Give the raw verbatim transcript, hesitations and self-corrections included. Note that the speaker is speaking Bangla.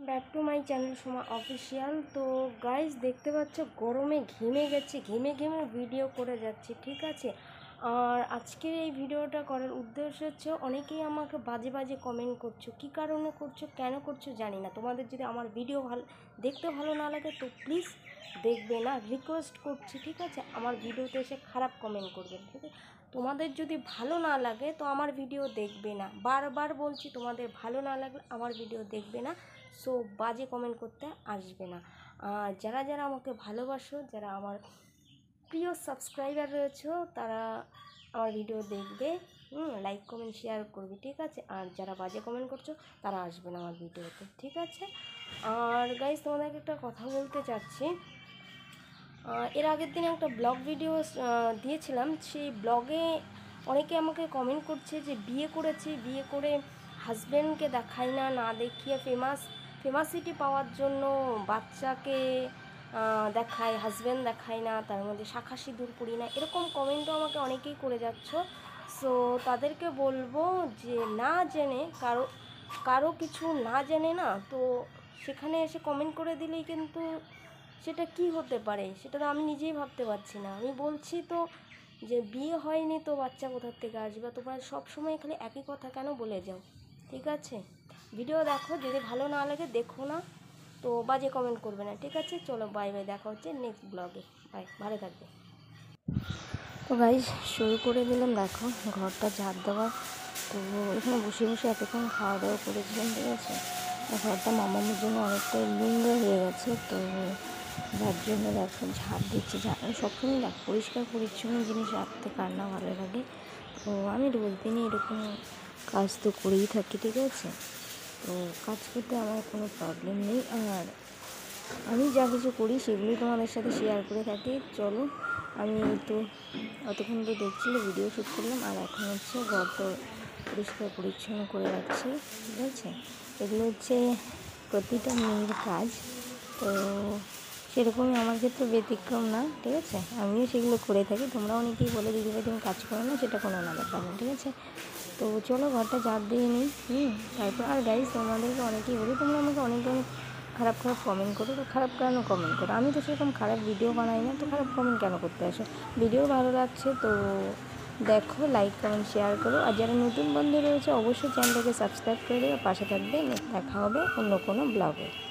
Back to my channel Soma official. তো গাইজ দেখতে পাচ্ছ গরমে ঘেমে গেছে, ঘেমে ঘেমে ভিডিও করে যাচ্ছি, ঠিক আছে। আর আজকের এই ভিডিওটা করার উদ্দেশ্য হচ্ছে, অনেকেই আমাকে বাজে বাজে কমেন্ট করছো, কী কারণে করছো, কেন করছো জানি না। তোমাদের যদি আমার ভিডিও ভালো দেখতে ভালো না লাগে তো প্লিজ দেখবে না, রিকোয়েস্ট করছি, ঠিক আছে। আমার ভিডিওতে এসে খারাপ কমেন্ট করবে, ঠিক আছে। তোমাদের যদি ভালো না লাগে তো আমার ভিডিও দেখবে না, বারবার বলছি, তোমাদের ভালো না লাগলে আমার ভিডিও দেখবে না। সো বাজে কমেন্ট করতে আসবে না। আর যারা যারা আমাকে ভালোবাসো, যারা আমার প্রিয় সাবস্ক্রাইবার রয়েছে, তারা আমার ভিডিও দেখবে, হুম লাইক কমেন্ট শেয়ার করবে, ঠিক আছে। আর যারা বাজে কমেন্ট করছো তারা আসবে না আমার ভিডিওতে, ঠিক আছে। আর গাইজ তোমাদেরকে একটা কথা বলতে চাচ্ছি, এর আগের দিনে একটা ব্লগ ভিডিও দিয়েছিলাম, সেই ব্লগে অনেকে আমাকে কমেন্ট করছে যে বিয়ে করেছি, বিয়ে করে হাজব্যান্ডকে দেখাই না, না দেখিয়ে ফেমাস ফেমাসিটি পাওয়ার জন্য বাচ্চাকে দেখায়, হাজব্যান্ড দেখায় না, তার মধ্যে শাঁখা সিঁদুর পরি না, এরকম কমেন্টও আমাকে অনেকেই করে যাচ্ছ। সো তাদেরকে বলবো যে না জেনে, কারো কারো কিছু না জেনে না তো সেখানে এসে কমেন্ট করে দিলেই কিন্তু সেটা কি হতে পারে সেটা তো আমি নিজেই ভাবতে পারছি না। আমি বলছি তো যে বিয়ে হয়নি তো বাচ্চা কোথার থেকে আসবে, তোমরা সবসময় খালি একই কথা কেন বলে যাও, ঠিক আছে। ভিডিও দেখো, যদি ভালো না লাগে দেখো না, তো বাজে কমেন্ট করবে না, ঠিক আছে। চলো বাই বাই, দেখা হচ্ছে নেক্সট ব্লগে, বাই, ভালো থাকবে। তো গাইজ শুরু করে দিলাম, দেখো ঘরটা ঝাড় দেওয়া। তো এখানে বসে বসে এতক্ষণ খাওয়া দাওয়া করেছিলাম, ঠিক আছে। ঘরটা মামামের জন্য অনেকটাই নোংরা হয়ে গেছে, তো যার জন্য দেখো ঝাড় দিচ্ছি। ঝাড় সবসময় দেখ পরিষ্কার পরিচ্ছন্ন জিনিস রাখতে কার না ভালো লাগে। তো আমি রোজ দিনই এরকম কাজ তো করেই থাকি, ঠিক আছে। তো কাজ করতে আমার কোনো প্রবলেম নেই, আর আমি যা কিছু করি সেগুলোই তোমাদের সাথে শেয়ার করে থাকি। চলো, আমি তো অতক্ষণ তো দেখছিলে ভিডিও শ্যুট করলাম, আর এখন হচ্ছে ঘরটা পরিষ্কার পরিচ্ছন্ন করে রাখছি, ঠিক আছে। এগুলো হচ্ছে প্রতিটা মেয়ের কাজ, তো সেরকমই আমার ক্ষেত্রে ব্যতিক্রম না, ঠিক আছে। আমিও সেগুলো করে থাকি। তোমরা অনেকেই বলে দিদিভাই তুমি কাজ করো না, সেটা কোনো না ব্যাপার না, ঠিক আছে। তো চলো ঘরটা ঝাড় দিয়ে নিই, হুম তারপর। আর গাইজ তোমাদেরকে অনেকেই বলি, তোমরা আমাকে অনেক অনেক খারাপ খারাপ কমেন্ট করো, তো খারাপ কেন কমেন্ট করো? আমি তো সেরকম খারাপ ভিডিও বানাই না, তো খারাপ কমেন্ট কেন করতে আসো? ভিডিও ভালো লাগছে তো দেখো, লাইক কমেন্ট শেয়ার করো। আর যারা নতুন বন্ধু রয়েছে অবশ্যই চ্যানেলটাকে সাবস্ক্রাইব করে দেবে, পাশে থাকবে। দেখা হবে অন্য কোনো ব্লগে।